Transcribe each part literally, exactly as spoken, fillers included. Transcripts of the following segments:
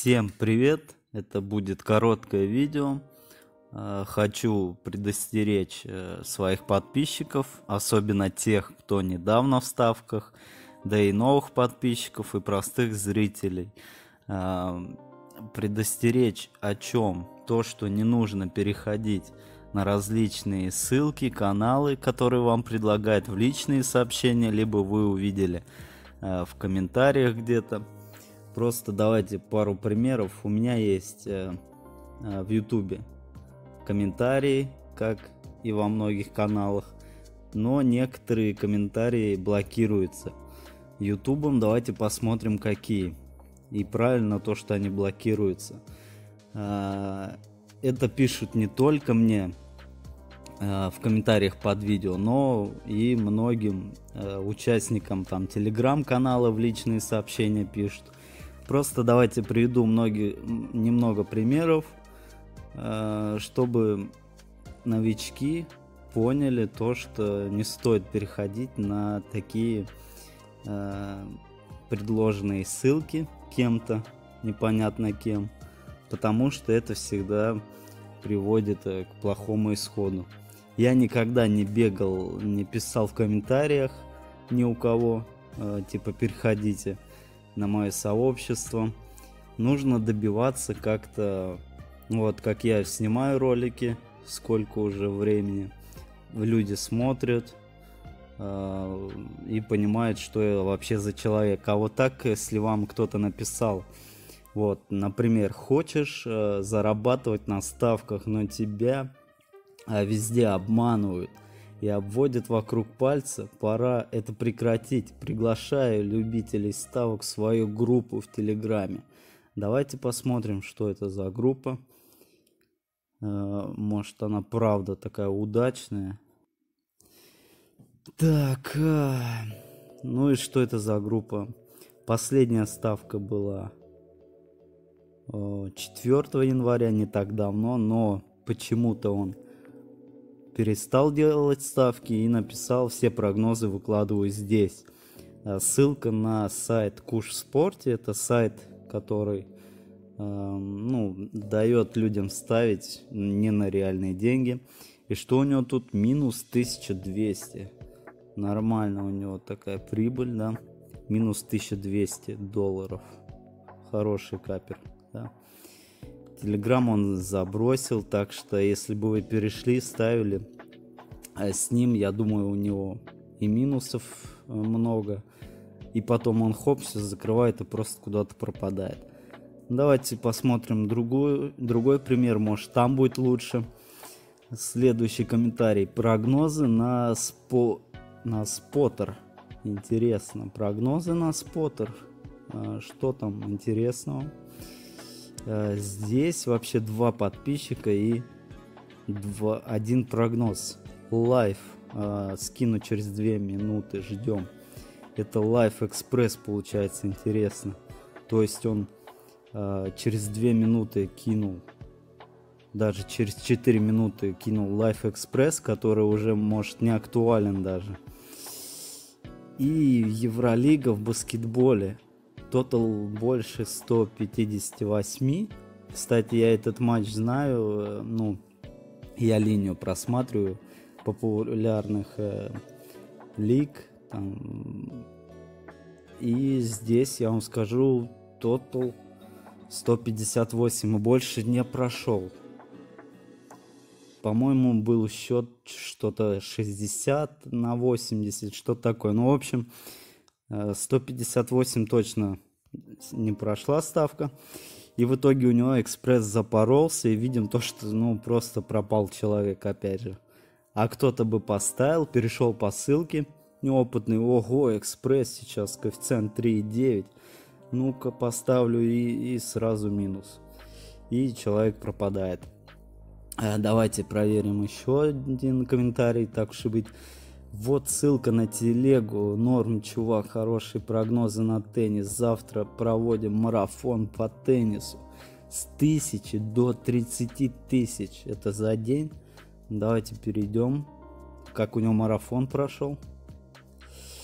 Всем привет! Это будет короткое видео. Э, Хочу предостеречь э, своих подписчиков, особенно тех, кто недавно в ставках, да и новых подписчиков и простых зрителей. Э, Предостеречь о чем? То, что не нужно переходить на различные ссылки, каналы, которые вам предлагают в личные сообщения, либо вы увидели э, в комментариях где-то. Просто давайте пару примеров. У меня есть э, э, в ютубе комментарии, как и во многих каналах, но некоторые комментарии блокируются ютубом. Давайте посмотрим, какие. И правильно то, что они блокируются. Э, это пишут не только мне э, в комментариях под видео, но и многим э, участникам там телеграм-канала в личные сообщения пишут. Просто давайте приведу многие, немного примеров, чтобы новички поняли то, что не стоит переходить на такие предложенные ссылки кем-то, непонятно кем, потому что это всегда приводит к плохому исходу. Я никогда не бегал, не писал в комментариях ни у кого, типа переходите на мое сообщество. Нужно добиваться как-то, вот как я снимаю ролики, сколько уже времени люди смотрят э, и понимают, что я вообще за человек. А вот так, если вам кто-то написал, вот, например, хочешь э, зарабатывать на ставках, но тебя э, везде обманывают и обводят вокруг пальца, пора это прекратить. Приглашаю любителей ставок в свою группу в Телеграме. Давайте посмотрим, что это за группа. Может, она правда такая удачная. Так, ну и что это за группа? Последняя ставка была четвёртого января, не так давно, но почему-то он перестал делать ставки и написал: все прогнозы выкладываю здесь. Ссылка на сайт Куш.Спорте, это сайт, который э, ну, дает людям ставить не на реальные деньги. И что у него тут? Минус тысяча двести. Нормально у него такая прибыль, да? Минус тысяча двести долларов. Хороший капер, да? Телеграм он забросил, так что если бы вы перешли, ставили, а с ним, я думаю, у него и минусов много, и потом он хоп, все закрывает и просто куда-то пропадает. Давайте посмотрим другую, другой пример, может там будет лучше. Следующий комментарий: прогнозы на спо на споттер. Интересно, прогнозы на споттер. Что там интересного? Здесь вообще два подписчика и два, один прогноз. Лайв э, скину через две минуты, ждем. Это Live Express, получается, интересно. То есть он э, через две минуты кинул, даже через четыре минуты кинул Live Express, который уже может не актуален даже. И Евролига в баскетболе. Тотал больше ста пятидесяти восьми. Кстати, я этот матч знаю. Ну, я линию просматриваю популярных э, лиг. Там. И здесь я вам скажу, тотал сто пятьдесят восемь и больше не прошел. По-моему, был счет что-то шестьдесят на восемьдесят, что-то такое. Ну, в общем, сто пятьдесят восемь точно не прошла ставка. И в итоге у него экспресс запоролся. И видим то, что ну просто пропал человек опять же. А кто-то бы поставил, перешел по ссылке. Неопытный: ого, экспресс сейчас коэффициент три и девять. Ну-ка поставлю и, и сразу минус. И человек пропадает. Давайте проверим еще один комментарий, так уж и быть. Вот ссылка на телегу. Норм, чувак, хорошие прогнозы на теннис. Завтра проводим марафон по теннису с тысячи до тридцати тысяч. Это за день. Давайте перейдем, как у него марафон прошел.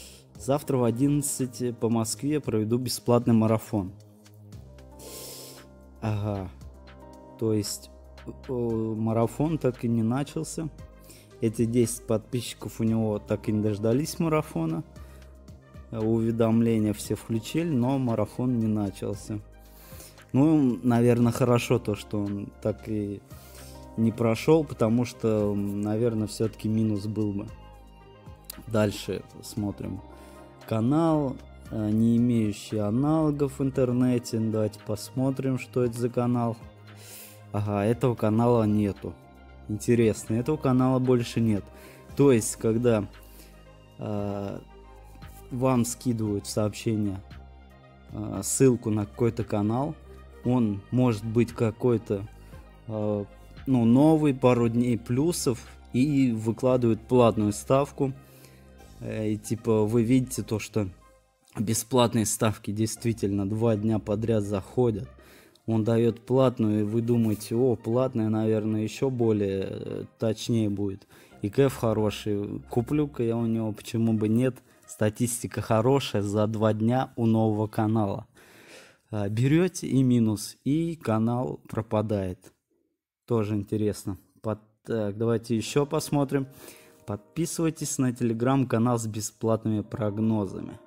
Завтра в одиннадцать по Москве проведу бесплатный марафон. Ага, то есть марафон так и не начался. Эти десять подписчиков у него так и не дождались марафона. Уведомления все включили, но марафон не начался. Ну, наверное, хорошо то, что он так и не прошел, потому что, наверное, все-таки минус был бы. Дальше смотрим. Канал, не имеющий аналогов в интернете. Давайте посмотрим, что это за канал. Ага, этого канала нету. Интересно, этого канала больше нет. То есть, когда э, вам скидывают в сообщение э, ссылку на какой-то канал, он может быть какой-то э, ну, новый, пару дней плюсов, и выкладывают платную ставку. Э, и типа вы видите то, что бесплатные ставки действительно два дня подряд заходят. Он дает платную, и вы думаете, о, платная, наверное, еще более э, точнее будет. И кэф хороший. Куплю-ка я у него, почему бы нет. Статистика хорошая за два дня у нового канала. А, берете и минус, и канал пропадает. Тоже интересно. Под, так, давайте еще посмотрим. Подписывайтесь на телеграм-канал с бесплатными прогнозами.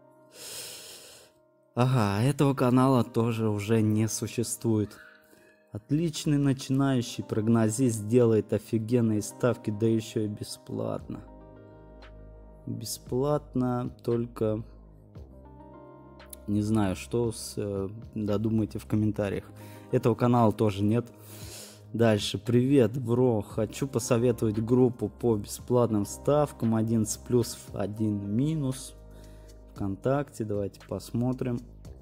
Ага, этого канала тоже уже не существует. Отличный начинающий прогнозист делает офигенные ставки, да еще и бесплатно. Бесплатно, только не знаю, что с... додумайте в комментариях. Этого канала тоже нет. Дальше. Привет, бро. Хочу посоветовать группу по бесплатным ставкам. одиннадцать плюс, один минус. ВКонтакте, давайте посмотрим.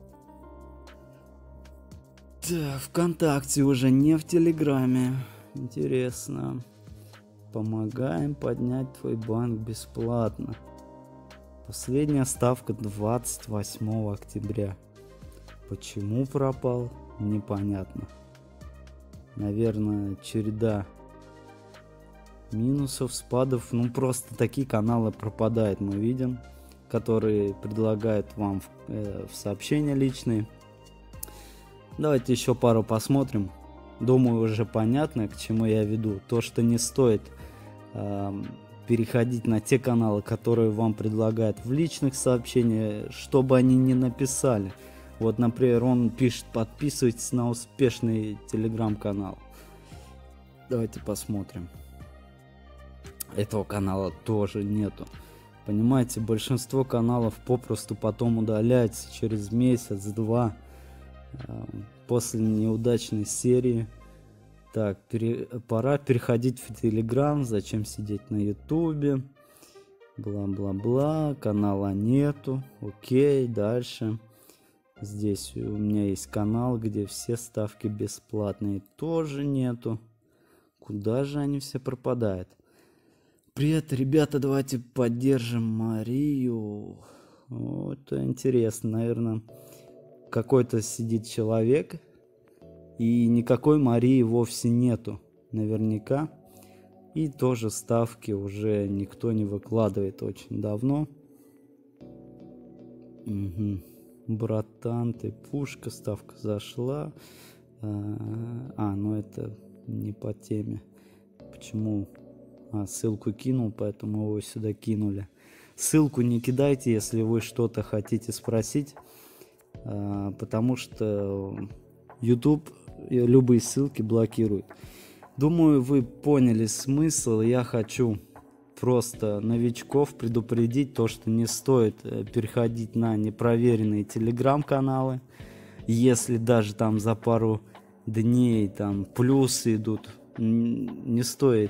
Да, ВКонтакте уже, не в Телеграме. Интересно. Помогаем поднять твой банк бесплатно. Последняя ставка двадцать восьмого октября. Почему пропал? Непонятно. Наверное, череда минусов, спадов. Ну, просто такие каналы пропадают, мы видим, которые предлагают вам в, э, в сообщения личные. Давайте еще пару посмотрим. Думаю, уже понятно, к чему я веду. То, что не стоит э, переходить на те каналы, которые вам предлагают в личных сообщениях, чтобы они не написали. Вот, например, он пишет: подписывайтесь на успешный телеграм-канал. Давайте посмотрим. Этого канала тоже нету. Понимаете, большинство каналов попросту потом удаляется через месяц-два э, после неудачной серии. Так, пере... пора переходить в Телеграм. Зачем сидеть на Ютубе? Бла-бла-бла. Канала нету. Окей, дальше. Здесь у меня есть канал, где все ставки бесплатные. Тоже нету. Куда же они все пропадают? Привет, ребята, давайте поддержим Марию. Вот, интересно, наверное, какой-то сидит человек, и никакой Марии вовсе нету, наверняка. И тоже ставки уже никто не выкладывает очень давно. Угу. Братан, ты пушка, ставка зашла. А, а, ну это не по теме. Почему? А, ссылку кинул, поэтому его сюда кинули. Ссылку не кидайте, если вы что-то хотите спросить, а, потому что YouTube любые ссылки блокирует. Думаю, вы поняли смысл. Я хочу просто новичков предупредить, то, что не стоит переходить на непроверенные телеграм-каналы. Если даже там за пару дней там плюсы идут, не стоит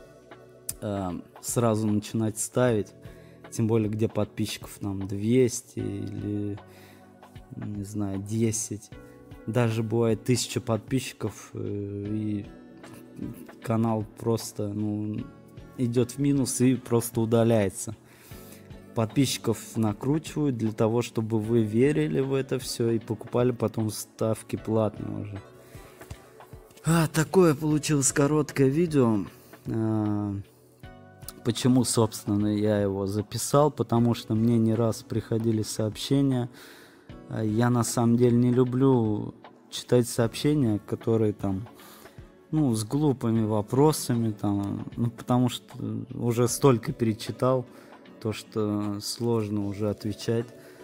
сразу начинать ставить, тем более где подписчиков там двести или не знаю десять, даже бывает тысяча подписчиков, и канал просто ну идет в минус и просто удаляется. Подписчиков накручивают для того, чтобы вы верили в это все и покупали потом ставки платные уже. А, такое получилось короткое видео. А, почему, собственно, я его записал? Потому что мне не раз приходили сообщения. Я на самом деле не люблю читать сообщения, которые там, ну, с глупыми вопросами, там, ну, потому что уже столько перечитал, то, что сложно уже отвечать.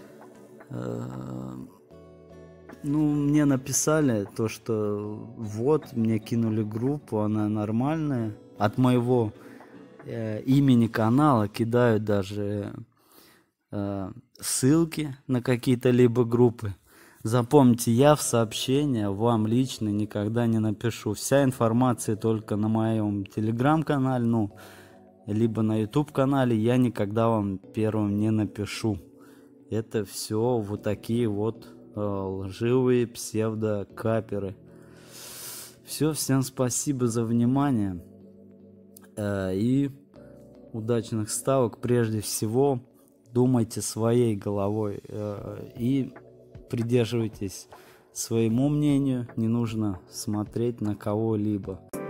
Ну, мне написали то, что вот, мне кинули группу, она нормальная. От моего э, имени канала кидают даже э, ссылки на какие-то либо группы. Запомните, я в сообщения вам лично никогда не напишу. Вся информация только на моем телеграм-канале, ну, либо на ютуб-канале. Я никогда вам первым не напишу. Это все вот такие вот э, лживые псевдокаперы. Все, всем спасибо за внимание. Э, и удачных ставок. Прежде всего, думайте своей головой э, и придерживайтесь своему мнению. Не нужно смотреть на кого-либо.